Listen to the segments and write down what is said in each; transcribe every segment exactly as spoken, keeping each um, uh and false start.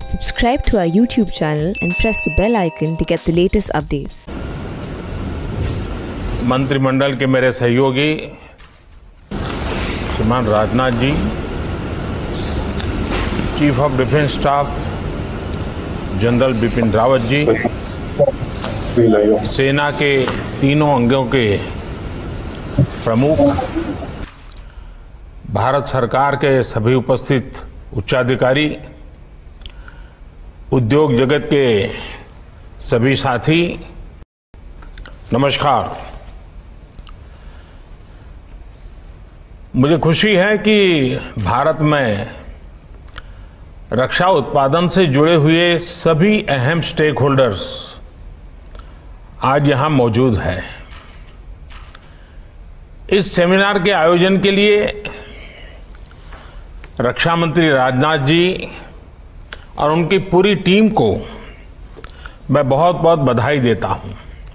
Subscribe to our YouTube channel and press the bell icon to get the latest updates. मंत्रिमंडल के मेरे सहयोगी श्रीमान Rajnath ji, chief of defence staff general Bipin Rawat ji, सेना के तीनों अंगों के प्रमुख, भारत सरकार के सभी उपस्थित उच्चाधिकारी, उद्योग जगत के सभी साथी, नमस्कार। मुझे खुशी है कि भारत में रक्षा उत्पादन से जुड़े हुए सभी अहम स्टेक होल्डर्स आज यहां मौजूद हैं। इस सेमिनार के आयोजन के लिए रक्षा मंत्री राजनाथ जी और उनकी पूरी टीम को मैं बहुत बहुत बधाई देता हूं।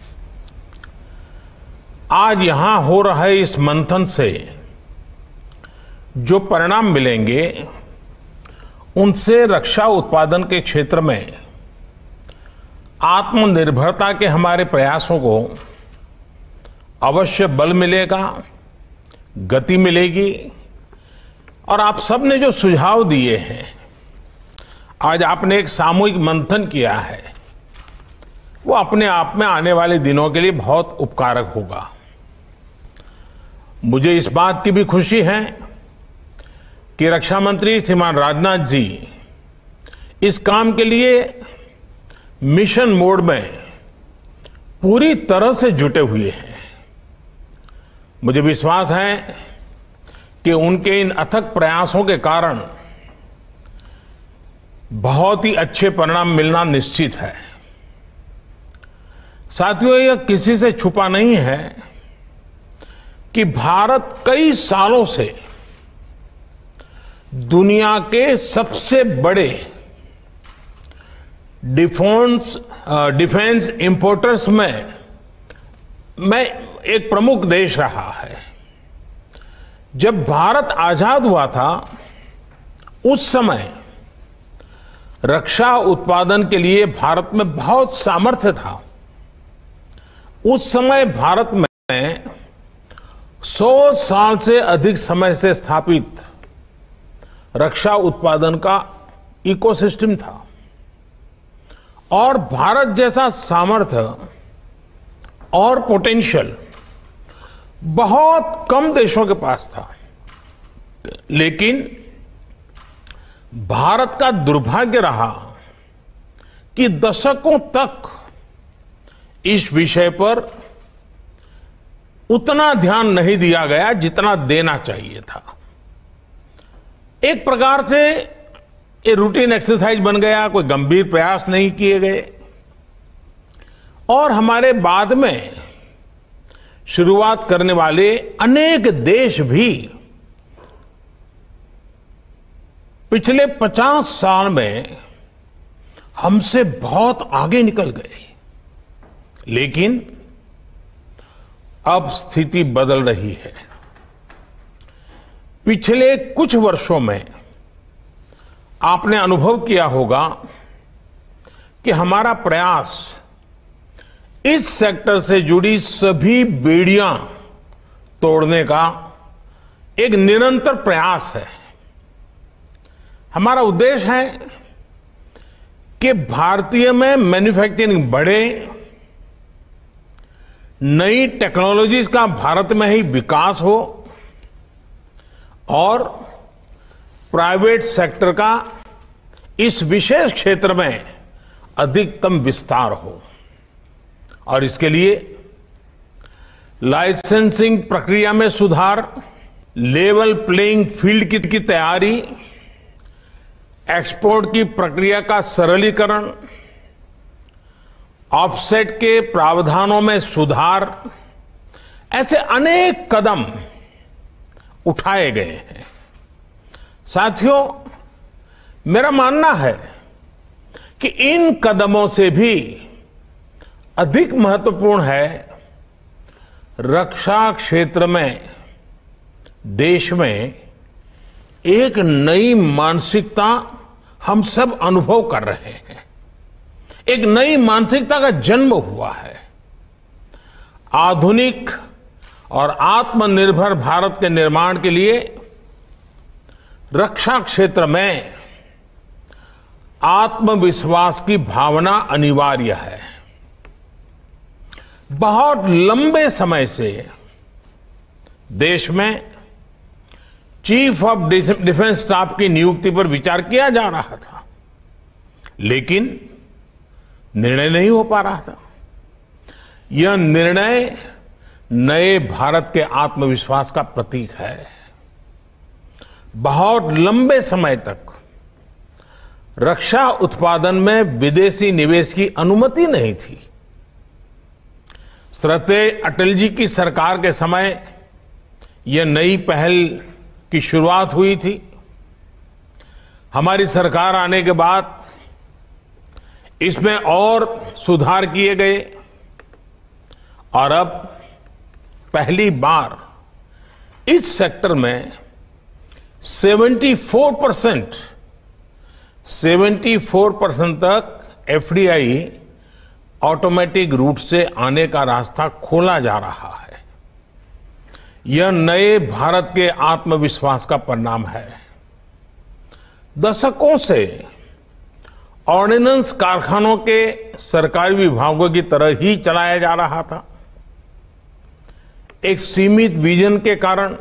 आज यहां हो रहे इस मंथन से जो परिणाम मिलेंगे, उनसे रक्षा उत्पादन के क्षेत्र में आत्मनिर्भरता के हमारे प्रयासों को अवश्य बल मिलेगा, गति मिलेगी। और आप सबने जो सुझाव दिए हैं, आज आपने एक सामूहिक मंथन किया है, वो अपने आप में आने वाले दिनों के लिए बहुत उपकारक होगा। मुझे इस बात की भी खुशी है कि रक्षा मंत्री श्रीमान राजनाथ जी इस काम के लिए मिशन मोड में पूरी तरह से जुटे हुए हैं। मुझे विश्वास है कि उनके इन अथक प्रयासों के कारण बहुत ही अच्छे परिणाम मिलना निश्चित है। साथियों, यह किसी से छुपा नहीं है कि भारत कई सालों से दुनिया के सबसे बड़े डिफेंस डिफेंस इंपोर्टर्स में में एक प्रमुख देश रहा है। जब भारत आजाद हुआ था, उस समय रक्षा उत्पादन के लिए भारत में बहुत सामर्थ्य था। उस समय भारत में सौ साल से अधिक समय से स्थापित रक्षा उत्पादन का इकोसिस्टम था और भारत जैसा सामर्थ्य और पोटेंशियल बहुत कम देशों के पास था। लेकिन भारत का दुर्भाग्य रहा कि दशकों तक इस विषय पर उतना ध्यान नहीं दिया गया जितना देना चाहिए था। एक प्रकार से ये रूटीन एक्सरसाइज बन गया, कोई गंभीर प्रयास नहीं किए गए। और हमारे बाद में शुरुआत करने वाले अनेक देश भी पिछले पचास साल में हमसे बहुत आगे निकल गए। लेकिन अब स्थिति बदल रही है। पिछले कुछ वर्षों में आपने अनुभव किया होगा कि हमारा प्रयास इस सेक्टर से जुड़ी सभी बेड़ियां तोड़ने का एक निरंतर प्रयास है। हमारा उद्देश्य है कि भारतीय में मैन्युफैक्चरिंग बढ़े, नई टेक्नोलॉजीज का भारत में ही विकास हो और प्राइवेट सेक्टर का इस विशेष क्षेत्र में अधिकतम विस्तार हो। और इसके लिए लाइसेंसिंग प्रक्रिया में सुधार, लेवल प्लेइंग फील्ड की, की तैयारी, एक्सपोर्ट की प्रक्रिया का सरलीकरण, ऑफसेट के प्रावधानों में सुधार, ऐसे अनेक कदम उठाए गए हैं। साथियों, मेरा मानना है कि इन कदमों से भी अधिक महत्वपूर्ण है रक्षा क्षेत्र में देश में एक नई मानसिकता हम सब अनुभव कर रहे हैं। एक नई मानसिकता का जन्म हुआ है। आधुनिक और आत्मनिर्भर भारत के निर्माण के लिए रक्षा क्षेत्र में आत्मविश्वास की भावना अनिवार्य है। बहुत लंबे समय से देश में चीफ ऑफ डिफेंस स्टाफ की नियुक्ति पर विचार किया जा रहा था, लेकिन निर्णय नहीं हो पा रहा था। यह निर्णय नए भारत के आत्मविश्वास का प्रतीक है। बहुत लंबे समय तक रक्षा उत्पादन में विदेशी निवेश की अनुमति नहीं थी। श्रद्धेय अटल जी की सरकार के समय यह नई पहल की शुरुआत हुई थी। हमारी सरकार आने के बाद इसमें और सुधार किए गए और अब पहली बार इस सेक्टर में चौहत्तर परसेंट चौहत्तर परसेंट तक एफडीआई ऑटोमेटिक रूट से आने का रास्ता खोला जा रहा है। यह नए भारत के आत्मविश्वास का परिणाम है। दशकों से ऑर्डिनेंस कारखानों के सरकारी विभागों की तरह ही चलाया जा रहा था। एक सीमित विजन के कारण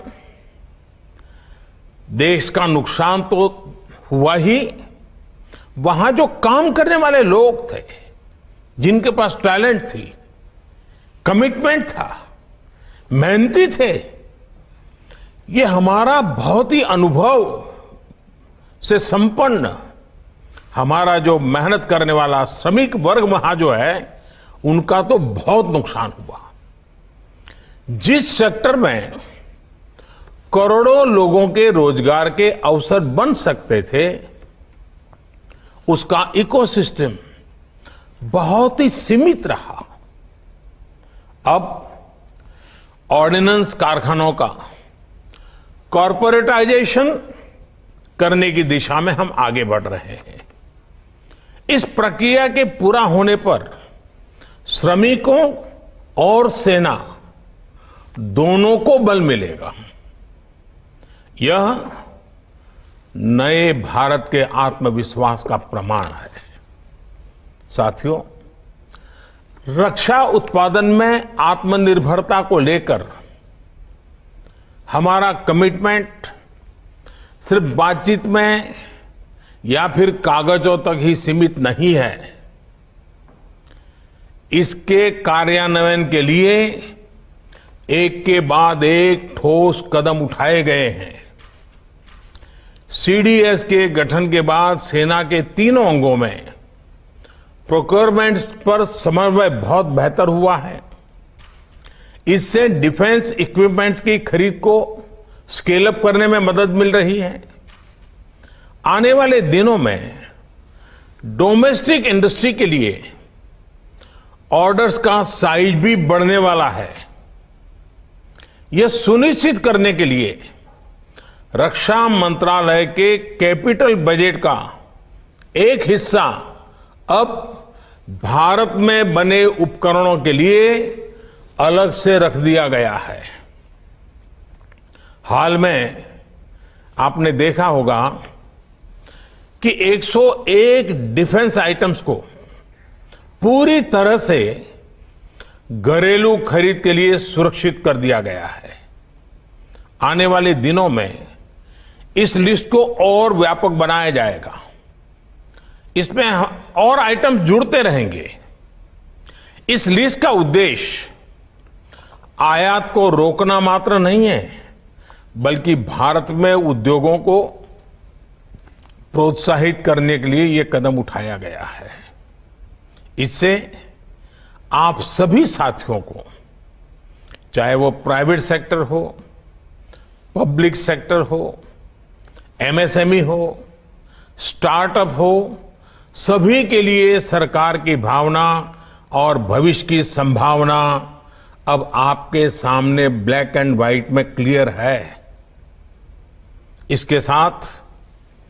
देश का नुकसान तो हुआ ही, वहां जो काम करने वाले लोग थे, जिनके पास टैलेंट थी, कमिटमेंट था, मेहनती थे, ये हमारा बहुत ही अनुभव से संपन्न हमारा जो मेहनत करने वाला श्रमिक वर्ग वहां जो है, उनका तो बहुत नुकसान हुआ। जिस सेक्टर में करोड़ों लोगों के रोजगार के अवसर बन सकते थे, उसका इकोसिस्टम बहुत ही सीमित रहा। अब ऑर्डिनेंस कारखानों का कॉरपोरेटाइजेशन करने की दिशा में हम आगे बढ़ रहे हैं। इस प्रक्रिया के पूरा होने पर श्रमिकों और सेना दोनों को बल मिलेगा। यह नए भारत के आत्मविश्वास का प्रमाण है। साथियों, रक्षा उत्पादन में आत्मनिर्भरता को लेकर हमारा कमिटमेंट सिर्फ बातचीत में या फिर कागजों तक ही सीमित नहीं है। इसके कार्यान्वयन के लिए एक के बाद एक ठोस कदम उठाए गए हैं। सीडीएस के गठन के बाद सेना के तीनों अंगों में प्रोक्योरमेंट पर समन्वय बहुत बेहतर हुआ है। इससे डिफेंस इक्विपमेंट्स की खरीद को स्केल अप करने में मदद मिल रही है। आने वाले दिनों में डोमेस्टिक इंडस्ट्री के लिए ऑर्डर्स का साइज भी बढ़ने वाला है। यह सुनिश्चित करने के लिए रक्षा मंत्रालय के कैपिटल बजट का एक हिस्सा अब भारत में बने उपकरणों के लिए अलग से रख दिया गया है। हाल में आपने देखा होगा कि एक सौ एक डिफेंस आइटम्स को पूरी तरह से घरेलू खरीद के लिए सुरक्षित कर दिया गया है। आने वाले दिनों में इस लिस्ट को और व्यापक बनाया जाएगा। इसमें और आइटम जुड़ते रहेंगे। इस लिस्ट का उद्देश्य आयात को रोकना मात्र नहीं है, बल्कि भारत में उद्योगों को प्रोत्साहित करने के लिए यह कदम उठाया गया है। इससे आप सभी साथियों को, चाहे वो प्राइवेट सेक्टर हो, पब्लिक सेक्टर हो, एमएसएमई हो, स्टार्टअप हो, सभी के लिए सरकार की भावना और भविष्य की संभावना अब आपके सामने ब्लैक एंड व्हाइट में क्लियर है। इसके साथ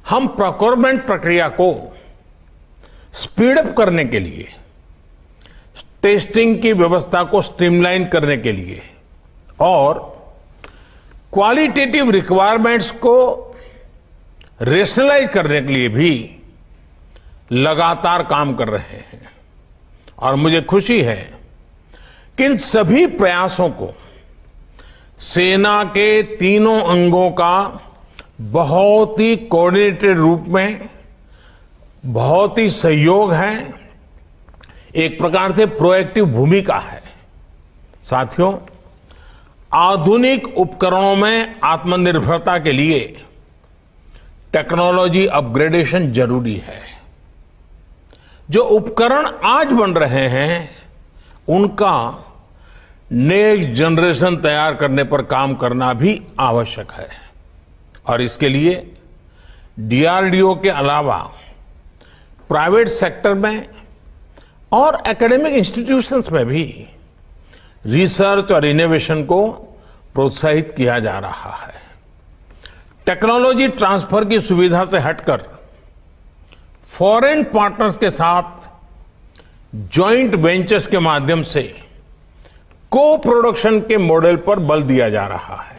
हम प्रोक्योरमेंट प्रक्रिया को स्पीड अप करने के लिए, टेस्टिंग की व्यवस्था को स्ट्रीमलाइन करने के लिए और क्वालिटेटिव रिक्वायरमेंट्स को रेशनलाइज करने के लिए भी लगातार काम कर रहे हैं। और मुझे खुशी है कि इन सभी प्रयासों को सेना के तीनों अंगों का बहुत ही कोऑर्डिनेटेड रूप में बहुत ही सहयोग है, एक प्रकार से प्रोएक्टिव भूमिका है। साथियों, आधुनिक उपकरणों में आत्मनिर्भरता के लिए टेक्नोलॉजी अपग्रेडेशन जरूरी है। जो उपकरण आज बन रहे हैं उनका नेक्स्ट जनरेशन तैयार करने पर काम करना भी आवश्यक है और इसके लिए डीआरडीओ के अलावा प्राइवेट सेक्टर में और एकेडमिक इंस्टीट्यूशंस में भी रिसर्च और इनोवेशन को प्रोत्साहित किया जा रहा है। टेक्नोलॉजी ट्रांसफर की सुविधा से हटकर फॉरेन पार्टनर्स के साथ जॉइंट वेंचर्स के माध्यम से को प्रोडक्शन के मॉडल पर बल दिया जा रहा है।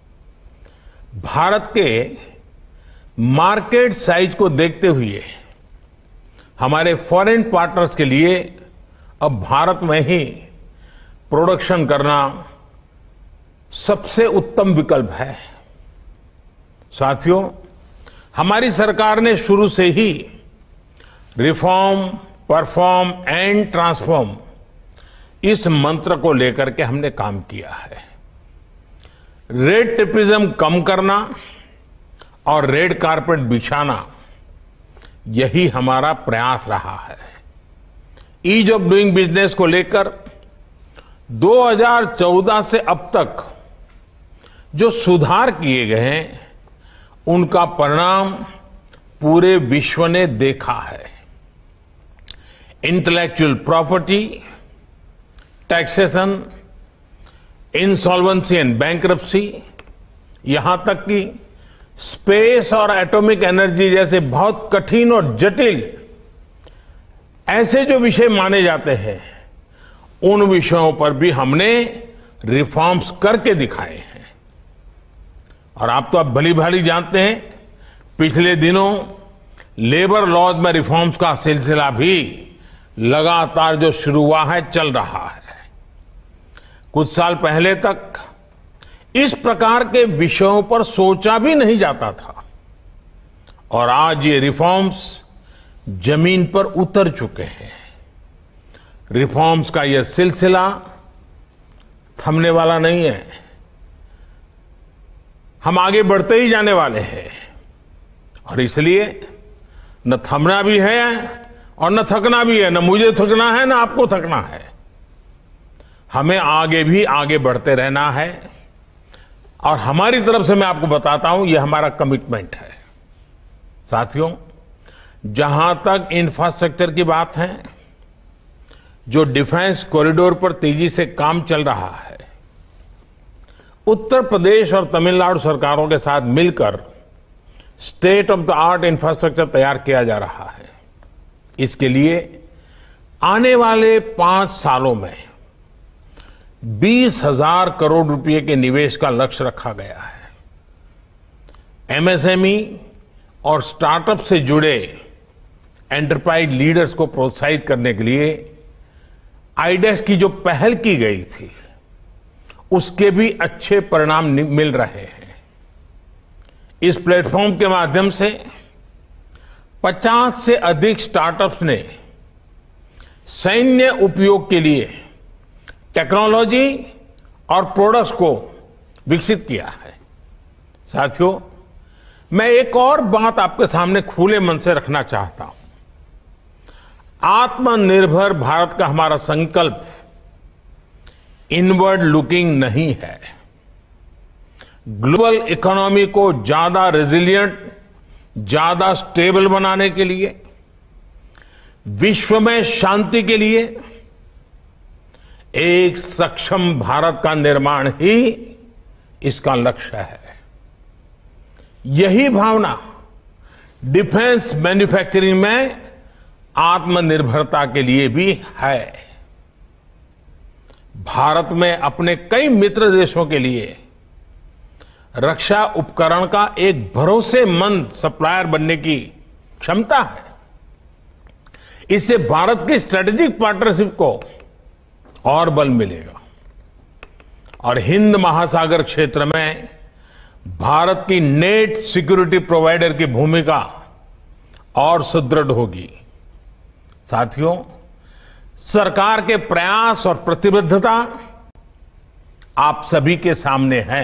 भारत के मार्केट साइज को देखते हुए हमारे फॉरेन पार्टनर्स के लिए अब भारत में ही प्रोडक्शन करना सबसे उत्तम विकल्प है। साथियों, हमारी सरकार ने शुरू से ही रिफॉर्म, परफॉर्म एंड ट्रांसफॉर्म इस मंत्र को लेकर के हमने काम किया है। रेड टेपिज्म कम करना और रेड कारपेट बिछाना, यही हमारा प्रयास रहा है। ईज ऑफ डूइंग बिजनेस को लेकर दो हज़ार चौदह से अब तक जो सुधार किए गए हैं उनका परिणाम पूरे विश्व ने देखा है। Intellectual property, taxation, insolvency and bankruptcy, यहां तक कि स्पेस और एटॉमिक एनर्जी जैसे बहुत कठिन और जटिल ऐसे जो विषय माने जाते हैं उन विषयों पर भी हमने रिफॉर्म्स करके दिखाए हैं। और आप तो अब भली भाली जानते हैं, पिछले दिनों लेबर लॉज में रिफॉर्म्स का सिलसिला भी लगातार जो शुरू हुआ है, चल रहा है। कुछ साल पहले तक इस प्रकार के विषयों पर सोचा भी नहीं जाता था और आज ये रिफॉर्म्स जमीन पर उतर चुके हैं। रिफॉर्म्स का यह सिलसिला थमने वाला नहीं है, हम आगे बढ़ते ही जाने वाले हैं और इसलिए न थमना भी है और न थकना भी है। न मुझे थकना है, न आपको थकना है। हमें आगे भी आगे बढ़ते रहना है और हमारी तरफ से मैं आपको बताता हूं, यह हमारा कमिटमेंट है। साथियों, जहां तक इंफ्रास्ट्रक्चर की बात है, जो डिफेंस कॉरिडोर पर तेजी से काम चल रहा है, उत्तर प्रदेश और तमिलनाडु सरकारों के साथ मिलकर state of the art infrastructure तैयार किया जा रहा है। इसके लिए आने वाले पांच सालों में बीस हजार करोड़ रुपए के निवेश का लक्ष्य रखा गया है। एमएसएमई और स्टार्टअप से जुड़े एंटरप्राइज लीडर्स को प्रोत्साहित करने के लिए आईडेक्स की जो पहल की गई थी, उसके भी अच्छे परिणाम मिल रहे हैं। इस प्लेटफॉर्म के माध्यम से पचास से अधिक स्टार्टअप्स ने सैन्य उपयोग के लिए टेक्नोलॉजी और प्रोडक्ट्स को विकसित किया है। साथियों, मैं एक और बात आपके सामने खुले मन से रखना चाहता हूं। आत्मनिर्भर भारत का हमारा संकल्प इनवर्ड लुकिंग नहीं है। ग्लोबल इकोनॉमी को ज्यादा रेजिलिएंट, ज्यादा स्टेबल बनाने के लिए, विश्व में शांति के लिए एक सक्षम भारत का निर्माण ही इसका लक्ष्य है। यही भावना डिफेंस मैन्युफैक्चरिंग में आत्मनिर्भरता के लिए भी है। भारत में अपने कई मित्र देशों के लिए रक्षा उपकरण का एक भरोसेमंद सप्लायर बनने की क्षमता है। इससे भारत की स्ट्रेटेजिक पार्टनरशिप को और बल मिलेगा और हिंद महासागर क्षेत्र में भारत की नेट सिक्योरिटी प्रोवाइडर की भूमिका और सुदृढ़ होगी। साथियों, सरकार के प्रयास और प्रतिबद्धता आप सभी के सामने है।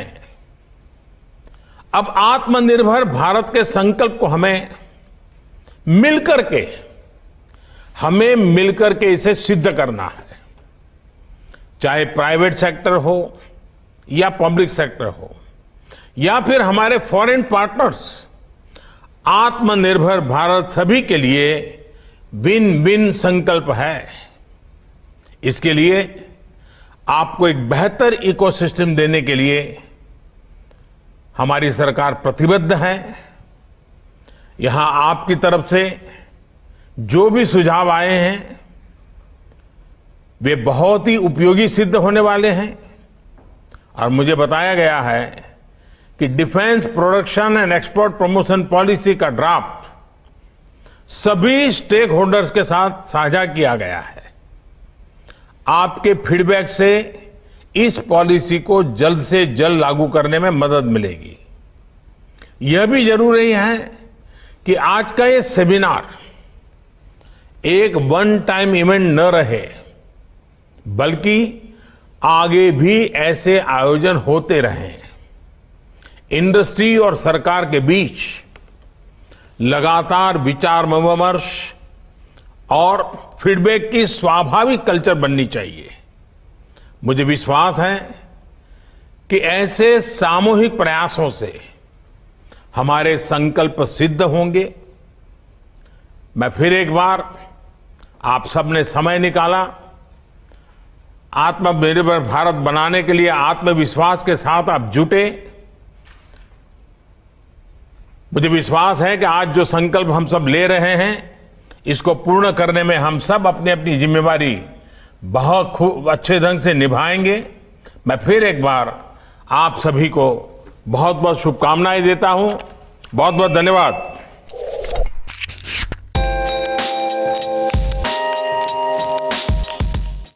अब आत्मनिर्भर भारत के संकल्प को हमें मिलकर के हमें मिलकर के इसे सिद्ध करना है। चाहे प्राइवेट सेक्टर हो या पब्लिक सेक्टर हो या फिर हमारे फॉरेन पार्टनर्स, आत्मनिर्भर भारत सभी के लिए विन विन संकल्प है। इसके लिए आपको एक बेहतर इकोसिस्टम देने के लिए हमारी सरकार प्रतिबद्ध है। यहां आपकी तरफ से जो भी सुझाव आए हैं वे बहुत ही उपयोगी सिद्ध होने वाले हैं और मुझे बताया गया है कि defence production and export promotion policy का ड्राफ्ट सभी स्टेक होल्डर्स के साथ साझा किया गया है। आपके फीडबैक से इस पॉलिसी को जल्द से जल्द लागू करने में मदद मिलेगी। यह भी जरूरी है कि आज का ये सेमिनार एक वन टाइम इवेंट न रहे, बल्कि आगे भी ऐसे आयोजन होते रहें। इंडस्ट्री और सरकार के बीच लगातार विचार विमर्श और फीडबैक की स्वाभाविक कल्चर बननी चाहिए। मुझे विश्वास है कि ऐसे सामूहिक प्रयासों से हमारे संकल्प सिद्ध होंगे। मैं फिर एक बार आप सबने समय निकाला, आत्मनिर्भर भारत बनाने के लिए आत्मविश्वास के साथ आप जुटे। मुझे विश्वास है कि आज जो संकल्प हम सब ले रहे हैं, इसको पूर्ण करने में हम सब अपनी अपनी जिम्मेवारी बहुत खूब अच्छे ढंग से निभाएंगे। मैं फिर एक बार आप सभी को बहुत बहुत शुभकामनाएं देता हूं। बहुत बहुत धन्यवाद।